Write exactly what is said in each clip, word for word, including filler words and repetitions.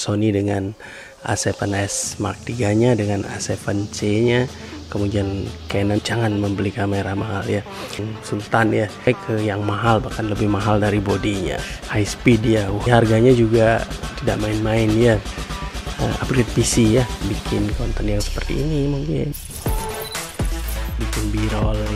Sony dengan A tujuh S Mark tiga nya dengan A tujuh C nya, kemudian Canon. Jangan membeli kamera mahal ya, Sultan ya, ke yang mahal, bahkan lebih mahal dari bodinya, high speed ya, harganya juga tidak main-main ya. uh, upgrade P C ya, bikin konten yang seperti ini, mungkin bikin b-roll ya.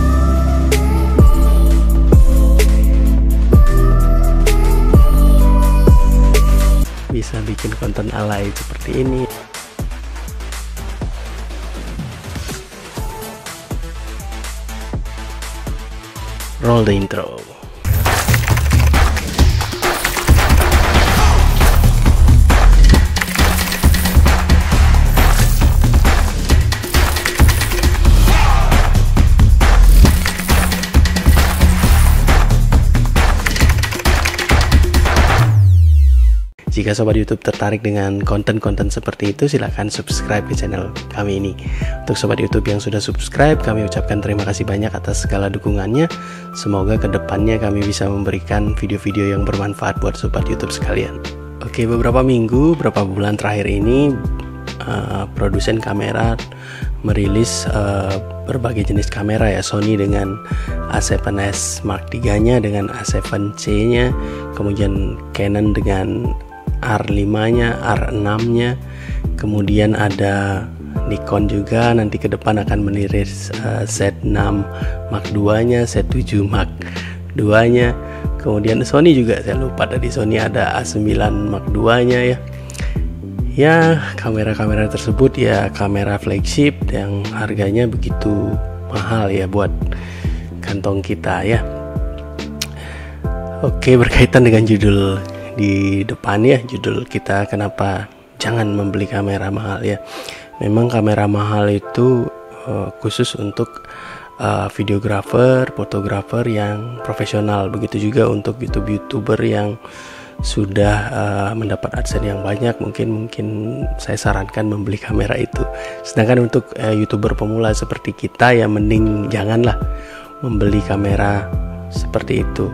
Bisa bikin konten alay seperti ini. Roll the intro. Jika sobat YouTube tertarik dengan konten-konten seperti itu, silahkan subscribe ke channel kami ini. Untuk sobat YouTube yang sudah subscribe, kami ucapkan terima kasih banyak atas segala dukungannya. Semoga kedepannya kami bisa memberikan video-video yang bermanfaat buat sobat YouTube sekalian. Oke, beberapa minggu, beberapa bulan terakhir ini, uh, produsen kamera merilis uh, berbagai jenis kamera ya, Sony dengan A tujuh S Mark tiga nya dengan A tujuh C nya, kemudian Canon dengan R lima nya, R enam nya, kemudian ada Nikon juga, nanti ke depan akan merilis uh, Z enam Mark dua nya, Z tujuh Mark dua nya, kemudian Sony juga, saya lupa tadi Sony ada A sembilan Mark dua nya ya. Ya, kamera-kamera tersebut ya kamera flagship yang harganya begitu mahal ya buat kantong kita ya. Oke, berkaitan dengan judul di depan ya, judul kita kenapa jangan membeli kamera mahal ya. Memang kamera mahal itu uh, khusus untuk uh, videografer, fotografer yang profesional. Begitu juga untuk YouTube-YouTuber yang sudah uh, mendapat AdSense yang banyak, mungkin mungkin saya sarankan membeli kamera itu. Sedangkan untuk uh, YouTuber pemula seperti kita ya, mending janganlah membeli kamera seperti itu.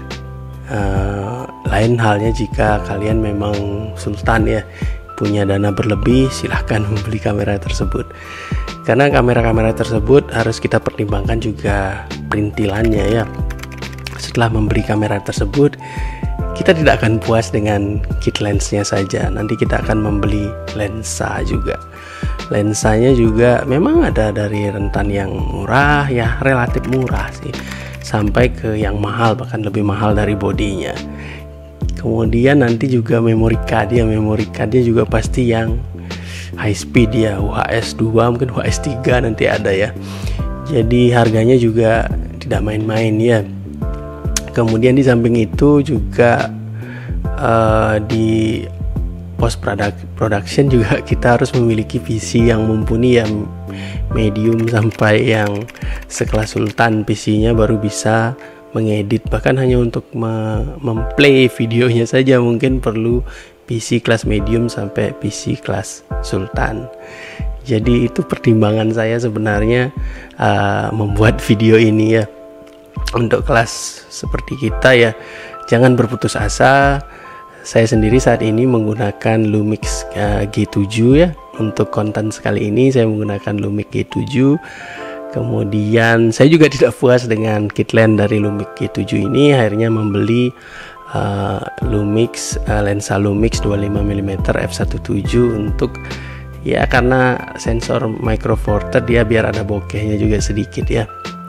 Uh, lain halnya jika kalian memang sultan ya, punya dana berlebih, silahkan membeli kamera tersebut. Karena kamera-kamera tersebut harus kita pertimbangkan juga perintilannya ya. Setelah membeli kamera tersebut, kita tidak akan puas dengan kit lensnya saja, nanti kita akan membeli lensa juga. Lensanya juga memang ada dari rentan yang murah ya, relatif murah sih, sampai ke yang mahal, bahkan lebih mahal dari bodinya. Kemudian nanti juga memory card ya, memory cardnya juga pasti yang high speed ya, U H S dua, mungkin U H S tiga nanti ada ya. Jadi harganya juga tidak main-main ya. Kemudian di samping itu juga uh, di post production juga kita harus memiliki P C yang mumpuni ya, medium sampai yang sekelas Sultan P C-nya baru bisa mengedit. Bahkan hanya untuk me- memplay videonya saja mungkin perlu P C kelas medium sampai P C kelas Sultan. Jadi itu pertimbangan saya sebenarnya uh, membuat video ini ya. Untuk kelas seperti kita ya, jangan berputus asa. Saya sendiri saat ini menggunakan Lumix uh, G tujuh ya. Untuk konten sekali ini saya menggunakan Lumix G tujuh. Kemudian saya juga tidak puas dengan kit lens dari Lumix G tujuh ini, akhirnya membeli uh, Lumix uh, lensa Lumix dua puluh lima milimeter f satu titik tujuh untuk ya, karena sensor micro four third dia biar ada bokehnya juga sedikit ya.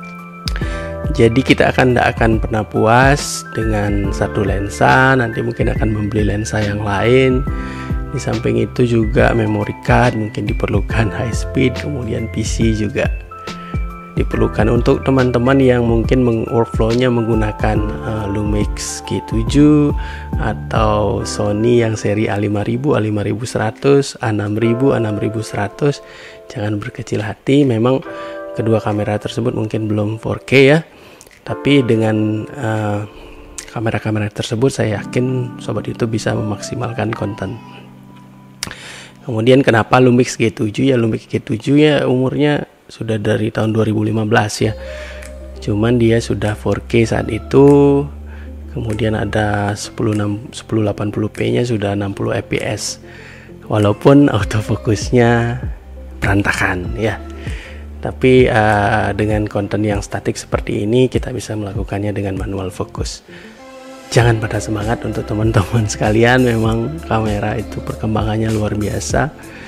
Jadi kita akan tidak akan pernah puas dengan satu lensa, nanti mungkin akan membeli lensa yang lain. Di samping itu juga memory card mungkin diperlukan, high speed, kemudian P C juga diperlukan. Untuk teman-teman yang mungkin meng workflow-nya menggunakan uh, Lumix G tujuh atau Sony yang seri A lima ribu, A lima ribu seratus, A enam ribu, A enam ribu seratus, jangan berkecil hati. Memang kedua kamera tersebut mungkin belum four K ya, tapi dengan uh, kamera-kamera tersebut saya yakin sobat YouTube bisa memaksimalkan konten. Kemudian kenapa Lumix G tujuh ya, Lumix G tujuh ya umurnya sudah dari tahun dua ribu lima belas ya, cuman dia sudah four K saat itu. kemudian ada sepuluh delapan puluh p nya sudah enam puluh f p s, walaupun autofokusnya berantakan ya. Tapi uh, dengan konten yang statik seperti ini kita bisa melakukannya dengan manual fokus. Jangan pada semangat untuk teman-teman sekalian, memang kamera itu perkembangannya luar biasa.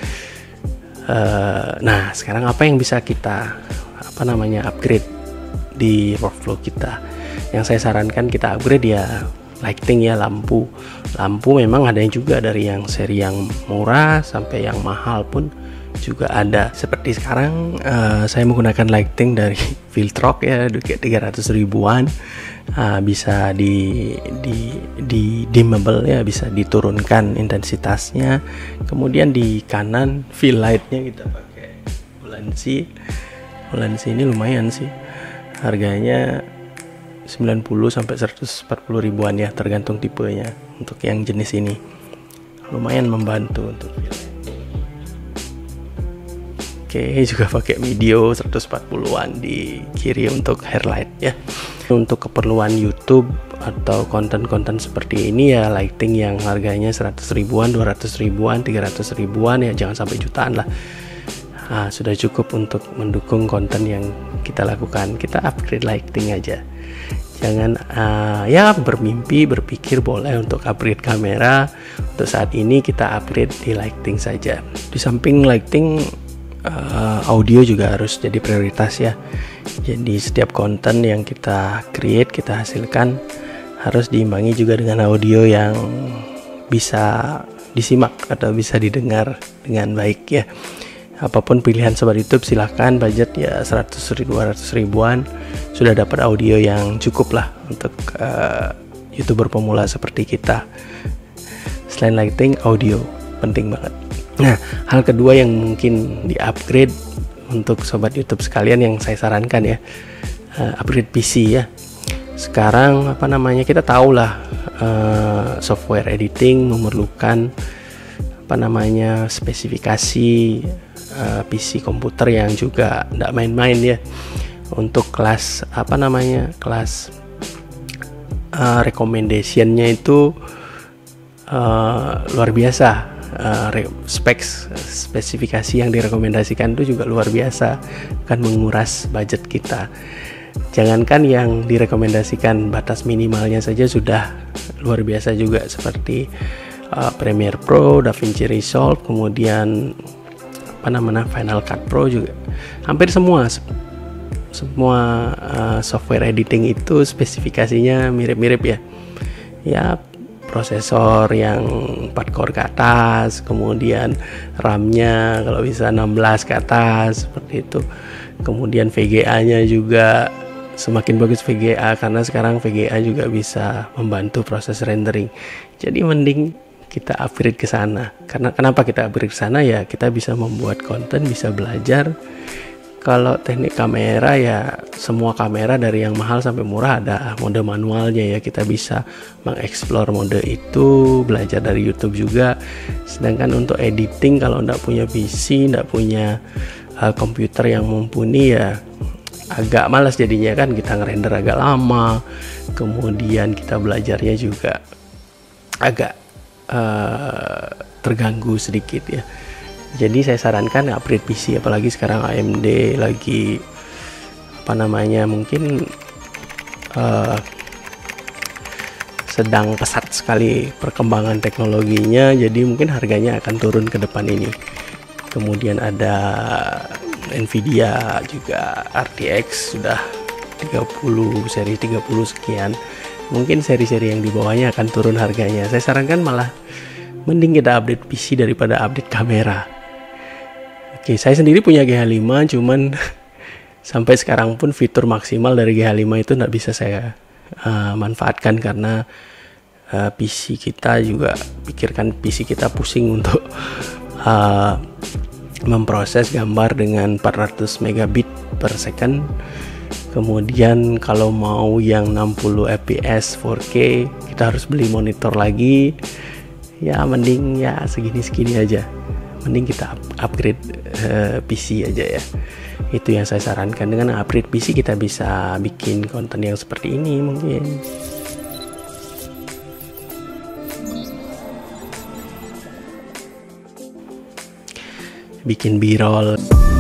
Uh, nah sekarang apa yang bisa kita apa namanya upgrade di workflow kita? Yang saya sarankan kita upgrade ya lighting ya, lampu. Lampu memang ada yang juga dari yang seri yang murah sampai yang mahal pun juga ada. Seperti sekarang uh, saya menggunakan lighting dari Viltrox ya, tiga ratus ribuan, uh, bisa di di di dimmable ya, bisa diturunkan intensitasnya. Kemudian di kanan fill lightnya kita pakai Ulanzi. Ulanzi ini lumayan sih, harganya sembilan puluh sampai seratus empat puluh ribuan ya, tergantung tipenya. Untuk yang jenis ini lumayan membantu untuk fill light. Oke, juga pakai video seratus empat puluhan di kiri untuk hairlight ya. Untuk keperluan YouTube atau konten-konten seperti ini ya, lighting yang harganya seratus ribuan, dua ratus ribuan, tiga ratus ribuan ya, jangan sampai jutaan lah. Nah, sudah cukup untuk mendukung konten yang kita lakukan. Kita upgrade lighting aja. Jangan uh, ya bermimpi, berpikir boleh untuk upgrade kamera. Untuk saat ini kita upgrade di lighting saja. Di samping lighting, Uh, audio juga harus jadi prioritas ya. Jadi setiap konten yang kita create, kita hasilkan harus diimbangi juga dengan audio yang bisa disimak atau bisa didengar dengan baik ya. Apapun pilihan sobat YouTube silahkan, budget ya seratus dua ratus ribuan sudah dapat audio yang cukup lah untuk uh, YouTuber pemula seperti kita. Selain lighting, audio penting banget. Nah, hal kedua yang mungkin di-upgrade untuk sobat YouTube sekalian yang saya sarankan ya, uh, upgrade P C ya. Sekarang apa namanya, kita tahu lah uh, software editing memerlukan apa namanya spesifikasi uh, P C komputer yang juga tidak main-main ya. Untuk kelas apa namanya kelas uh, recommendation-nya itu uh, luar biasa. Uh, specs spesifikasi yang direkomendasikan itu juga luar biasa, akan menguras budget kita. Jangankan yang direkomendasikan, batas minimalnya saja sudah luar biasa juga, seperti uh, Premiere Pro, DaVinci Resolve, kemudian apa namanya Final Cut Pro juga. Hampir semua semua uh, software editing itu spesifikasinya mirip-mirip ya. Ya, prosesor yang empat core ke atas, kemudian RAM-nya kalau bisa enam belas ke atas, seperti itu. Kemudian V G A-nya juga semakin bagus V G A, karena sekarang V G A juga bisa membantu proses rendering. Jadi mending kita upgrade ke sana. Karena kenapa kita upgrade ke sana ya, kita bisa membuat konten, bisa belajar. Kalau teknik kamera ya, semua kamera dari yang mahal sampai murah ada mode manualnya ya, kita bisa mengeksplor mode itu, belajar dari YouTube juga. Sedangkan untuk editing, kalau nggak punya P C, nggak punya uh, komputer yang mumpuni ya agak malas jadinya kan, kita ngerender agak lama, kemudian kita belajarnya juga agak uh, terganggu sedikit ya. Jadi saya sarankan upgrade P C, apalagi sekarang A M D lagi apa namanya mungkin uh, sedang pesat sekali perkembangan teknologinya, jadi mungkin harganya akan turun ke depan ini. Kemudian ada Nvidia juga, R T X sudah tiga puluh, seri tiga puluh sekian. Mungkin seri-seri yang di bawahnya akan turun harganya. Saya sarankan malah mending kita update P C daripada update kamera. Oke, saya sendiri punya G H lima, cuman sampai sekarang pun fitur maksimal dari G H lima itu nggak bisa saya uh, manfaatkan, karena uh, P C kita juga, pikirkan P C kita pusing untuk uh, memproses gambar dengan empat ratus megabit per second. Kemudian kalau mau yang enam puluh F P S empat K, kita harus beli monitor lagi. Ya mending ya segini-segini aja, mending kita upgrade uh, P C aja ya. Itu yang saya sarankan. Dengan upgrade P C kita bisa bikin konten yang seperti ini mungkin. bikin b-roll.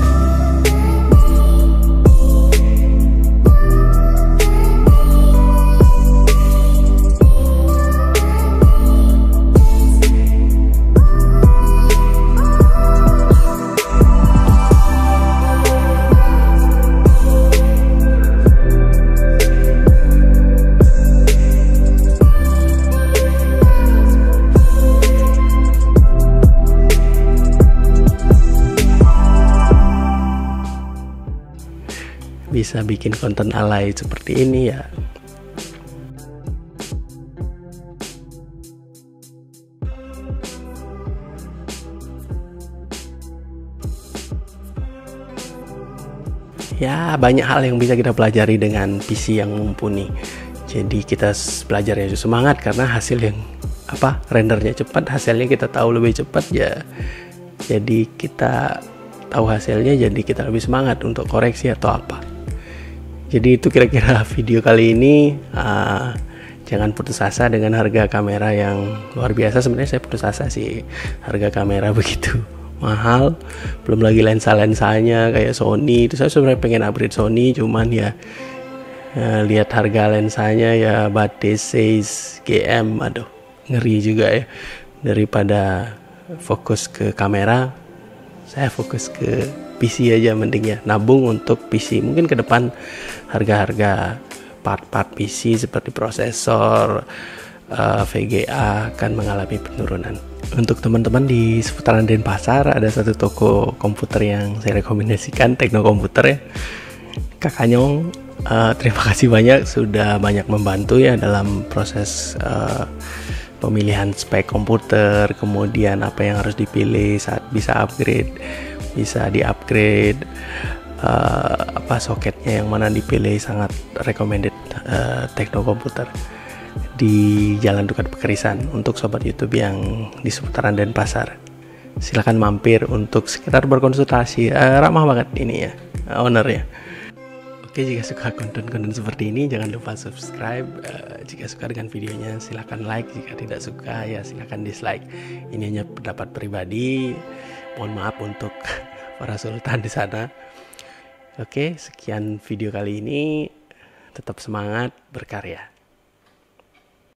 Bisa bikin konten alay seperti ini ya. Ya, banyak hal yang bisa kita pelajari dengan P C yang mumpuni. Jadi kita belajar ya semangat karena hasil yang apa rendernya cepat, hasilnya kita tahu lebih cepat ya. Jadi kita tahu hasilnya, jadi kita lebih semangat untuk koreksi atau apa. Jadi itu kira-kira video kali ini. uh, Jangan putus asa dengan harga kamera yang luar biasa. Sebenarnya saya putus asa sih, harga kamera begitu mahal, belum lagi lensa-lensanya kayak Sony. Itu saya sebenarnya pengen upgrade Sony, cuman ya uh, lihat harga lensanya ya Batis seis G M, aduh ngeri juga ya. Daripada fokus ke kamera, saya fokus ke P C aja mending ya, nabung untuk P C. Mungkin ke depan harga-harga part-part P C seperti prosesor, uh, V G A akan mengalami penurunan. Untuk teman-teman di seputaran Denpasar ada satu toko komputer yang saya rekomendasikan, Tekno Komputer ya. Kakak Nyong, uh, terima kasih banyak sudah banyak membantu ya dalam proses uh, pemilihan spek komputer, kemudian apa yang harus dipilih saat bisa upgrade, bisa di-upgrade, uh, apa soketnya yang mana dipilih, sangat recommended uh, Tekno Komputer di Jalan Dukat Pekerisan. Untuk sobat YouTube yang di seputaran Denpasar, silakan mampir untuk sekitar berkonsultasi. Uh, ramah banget ini ya, owner ya. Oke, jika suka konten-konten seperti ini jangan lupa subscribe. Uh, jika suka dengan videonya silahkan like, jika tidak suka ya silahkan dislike. Ini hanya pendapat pribadi, mohon maaf untuk para sultan di sana. Oke, sekian video kali ini. Tetap semangat berkarya.